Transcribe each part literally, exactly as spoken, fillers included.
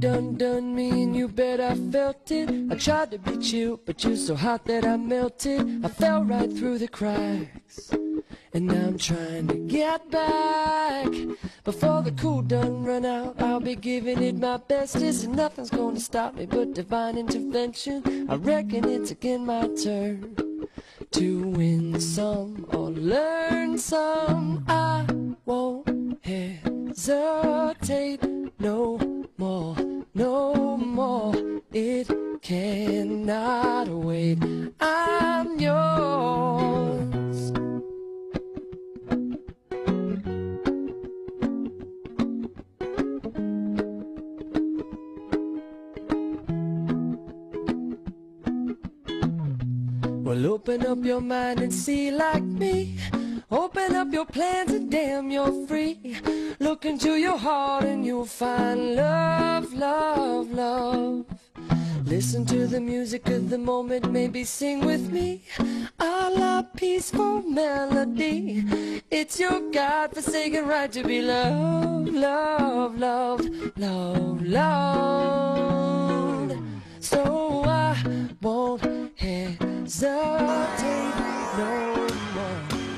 done done me and you bet I felt it. I tried to beat you, but you're so hot that I melted. I fell right through the cracks, and now I'm trying to get back. Before the cool done run out, I'll be giving it my best. Listen, nothing's gonna stop me but divine intervention. I reckon it's again my turn to win some or learn some. I won't hesitate no more, no more. It cannot wait. I'm yours. Well, open up your mind and see like me. Open up your plans and damn, you're free. Look into your heart and you'll find love, love, love. Listen to the music of the moment, maybe sing with me. A la peaceful melody. It's your God-forsaken right to be loved, loved, loved, loved, loved. So I won't hesitate no more,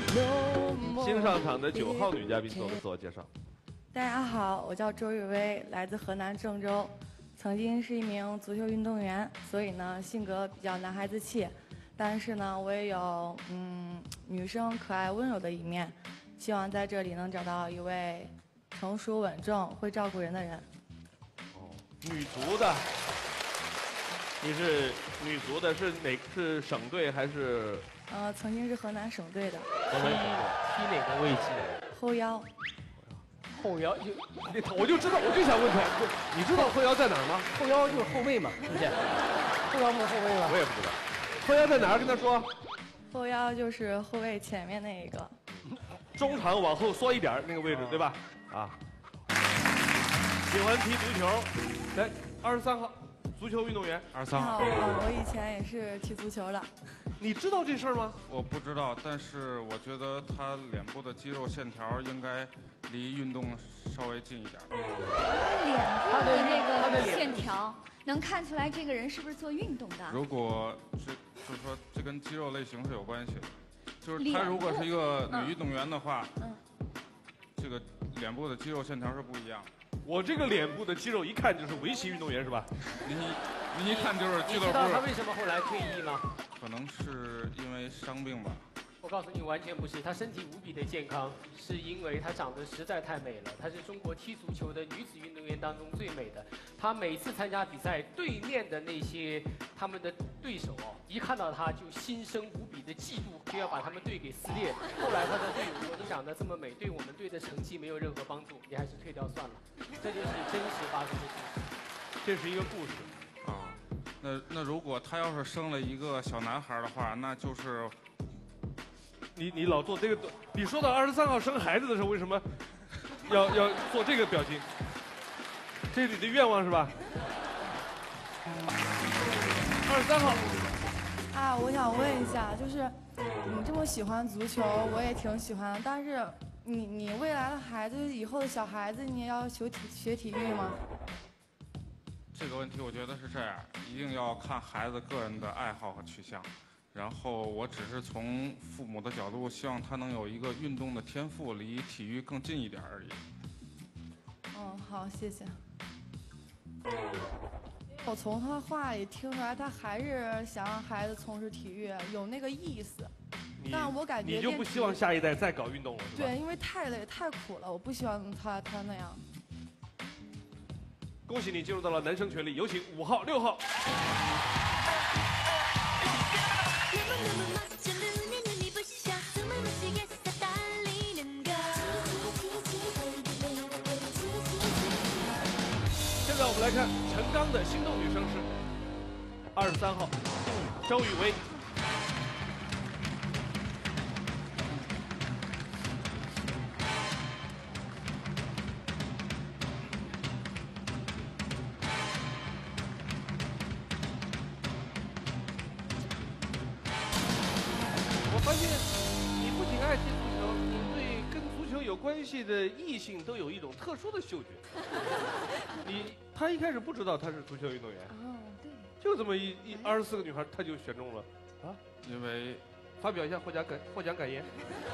no more. 新上场的九号女嘉宾做个自我介绍。 大家好，我叫周雨薇，来自河南郑州，曾经是一名足球运动员，所以呢性格比较男孩子气，但是呢我也有嗯女生可爱温柔的一面，希望在这里能找到一位成熟稳重、会照顾人的人。 哦，女足的，你是女足的，是哪是省队还是？ 呃，曾经是河南省队的。 河南省队踢哪个位置？ 后腰。 后腰就， 我就知道，我就想问他，你知道后腰在哪儿吗？ 后腰就是后卫嘛，是不是？后腰不是后卫吗？ 我也不知道。后腰在哪儿？跟他说。 后腰就是后卫前面那一个。 中场往后缩一点那个位置，对吧？啊。喜欢踢足球，来，二十三号，足球运动员。 二十三号。 我以前也是踢足球的。 你知道这事儿吗？ 我不知道，但是我觉得他脸部的肌肉线条应该离运动稍微近一点。 脸部的那个线条能看出来这个人是不是做运动的？ 如果这就是说这跟肌肉类型是有关系的，就是他如果是一个女运动员的话，嗯，这个脸部的肌肉线条是不一样的。 我这个脸部的肌肉一看就是围棋运动员是吧？ 你你一看就是俱乐部。 你知道他为什么后来退役吗？ 可能是因为伤病吧。 我告诉你，完全不是，她身体无比的健康，是因为她长得实在太美了。她是中国踢足球的女子运动员当中最美的。她每次参加比赛，对面的那些他们的对手哦，一看到她就心生无比的嫉妒，就要把他们队给撕裂。后来她的队友说：“你长得这么美，对我们队的成绩没有任何帮助，你还是退掉算了。”这就是真实发生的故事。 这是一个故事啊。那那如果他要是生了一个小男孩的话，那就是。 你你老做这个，你说到二十三号生孩子的时候，为什么要要做这个表情？这是你的愿望是吧？二十三号。 啊，我想问一下，就是你这么喜欢足球，我也挺喜欢的，但是你你未来的孩子，以后的小孩子，你也要学体学体育吗？ 这个问题我觉得是这样，一定要看孩子个人的爱好和取向。然后我只是从父母的角度，希望他能有一个运动的天赋，离体育更近一点而已。 嗯，好，谢谢。我从他话里听出来，他还是想让孩子从事体育，有那个意思。但我感觉你就不希望下一代再搞运动了，是吧？ 对，因为太累太苦了，我不希望他他那样。 恭喜你进入到了男生群里，有请五号、六号。现在我们来看陈刚的心动女生是二十三号周雨薇。我发现你不仅爱踢足球，你对跟足球有关系的异性都有一种特殊的嗅觉。你他一开始不知道他是足球运动员。 哦，对。 就这么一一二十四个女孩，他就选中了啊！ 因为发表一下获奖感获奖感言。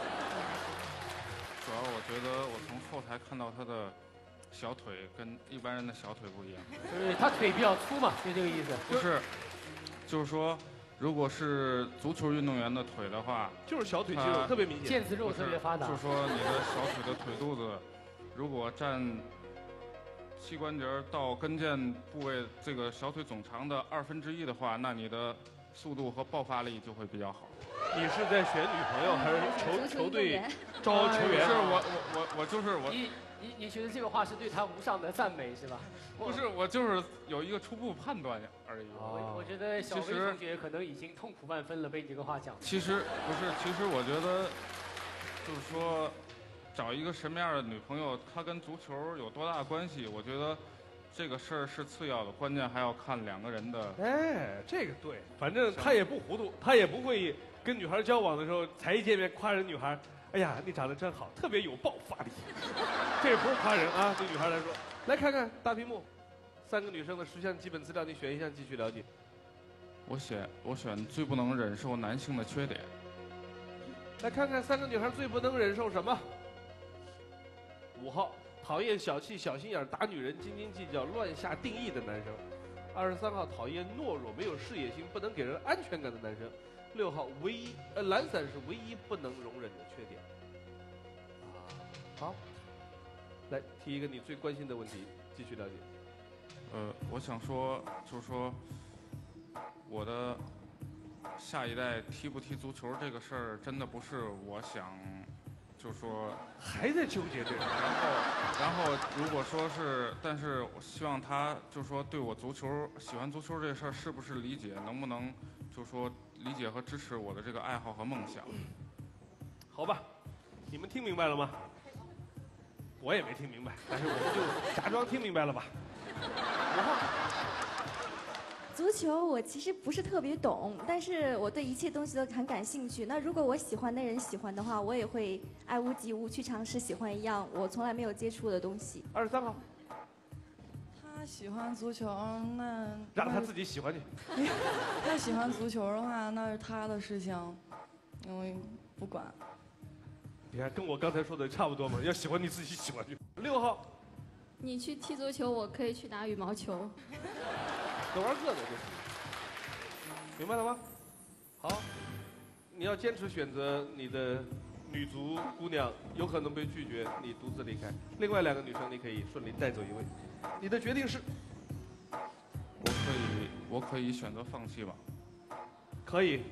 主要我觉得我从后台看到他的小腿跟一般人的小腿不一样， 就是他腿比较粗嘛，就这个意思。 不是，就是说，如果是足球运动员的腿的话， 就是小腿肌肉特别明显， 腱子肉特别发达。 就是说你的小腿的腿肚子，如果占膝关节到跟腱部位这个小腿总长的二分之一的话，那你的速度和爆发力就会比较好。 你是在选女朋友还是球球队招球员？ 是我我我我就是我。 你你你觉得这个话是对他无上的赞美是吧？ 不是，我就是有一个初步判断而已。 我我觉得小薇同学可能已经痛苦万分了，被你这个话讲。 其实不是，其实我觉得就是说。找一个什么样的女朋友，她跟足球有多大关系？我觉得这个事儿是次要的，关键还要看两个人的。 哎，这个对，反正他也不糊涂，他也不会跟女孩交往的时候才一见面夸人女孩，哎呀，你长得真好，特别有爆发力。这也不是夸人啊，对女孩来说。来看看大屏幕，三个女生的十项基本资料，你选一项继续了解。 我选我选最不能忍受男性的缺点。 来看看三个女孩最不能忍受什么。五号，讨厌小气、小心眼、打女人、斤斤计较、乱下定义的男生。二十三号，讨厌懦弱、没有事业心、不能给人安全感的男生。六号，唯一呃懒散是唯一不能容忍的缺点。啊，好，来提一个你最关心的问题，继续了解。 呃，我想说，就是说，我的下一代踢不踢足球这个事儿，真的不是我想。就说还在纠结这个， 然后，然后如果说是，但是我希望他就说对我足球喜欢足球这事儿是不是理解，能不能就说理解和支持我的这个爱好和梦想？ 好吧，你们听明白了吗？我也没听明白，但是我们就假装听明白了吧。五号。 足球我其实不是特别懂，但是我对一切东西都很感兴趣。那如果我喜欢的人喜欢的话，我也会爱屋及乌去尝试喜欢一样我从来没有接触的东西。 二十三号， 他喜欢足球，那让他自己喜欢去。 他喜欢足球的话，那是他的事情，因为不管。 你看，跟我刚才说的差不多嘛，要喜欢你自己喜欢去。六号， 你去踢足球，我可以去打羽毛球。 各玩各的，就是，明白了吗？好，你要坚持选择你的女足姑娘，有可能被拒绝，你独自离开。另外两个女生，你可以顺利带走一位。你的决定是？ 我可以，我可以选择放弃吧。 可以。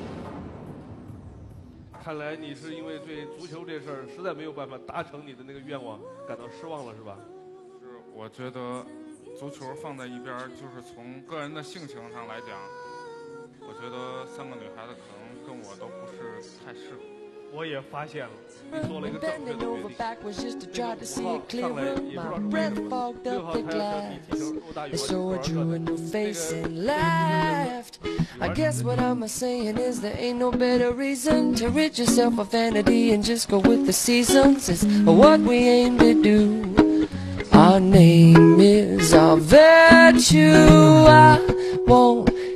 看来你是因为对足球这事儿实在没有办法达成你的那个愿望，感到失望了，是吧？ 是，我觉得。足球放在一边，就是从个人的性情上来讲，我觉得三个女孩子可能跟我都不是太适合。 我也发现了，你做了一个正确的决定。那个五号上来也不知道是为什么，六号他要教你踢球，我打羽毛球。 I guess what I'm saying is there ain't no better reason to rid yourself of vanity and just go with the seasons. It's what we aim to do. Our name is our virtue. I won't